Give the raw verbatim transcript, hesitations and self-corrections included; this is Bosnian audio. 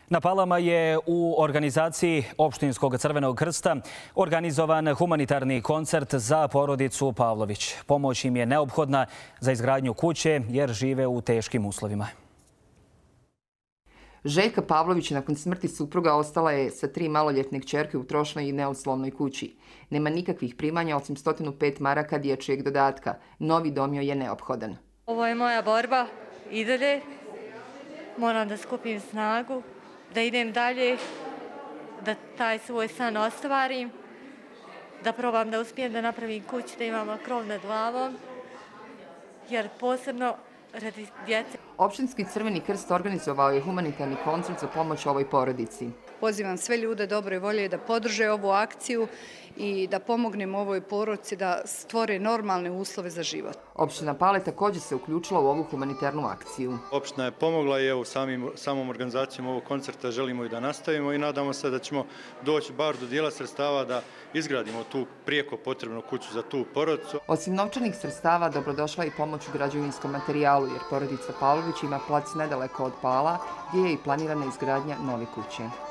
Na Palama je u organizaciji Opštinskog Crvenog krsta organizovan humanitarni koncert za porodicu Pavlović. Pomoć im je neophodna za izgradnju kuće jer žive u teškim uslovima. Željka Pavlović nakon smrti supruga ostala je sa tri maloljetne kćerke u trošnoj i neuslovnoj kući. Nema nikakvih primanja osim sto pet maraka dječjeg dodatka. Novi dom joj je neophodan. Ovo je moja borba i dalje. Moram da skupim snagu, da idem dalje, da taj svoj san ostvarim, da probam da uspijem da napravim kuću, da imamo krov nad glavom, jer posebno radi djece. Opštinski Crveni krst organizovao je humanitarni koncert za pomoć ovoj porodici. Pozivam sve ljude dobre volje da podrže ovu akciju i da pomognemo ovoj porodici da stvore normalne uslove za život. Opština Pale također se uključila u ovu humanitarnu akciju. Opština je pomogla i evo samim, samom organizacijom ovog koncerta želimo i da nastavimo i nadamo se da ćemo doći bar do dijela sredstava da izgradimo tu prijeko potrebnu kuću za tu porodicu. Osim novčanih sredstava dobrodošla i pomoć u građevinskom materijalu jer porodica Pavlović ima plac nedaleko od Pala gdje je i planirana izgradnja nove kuće.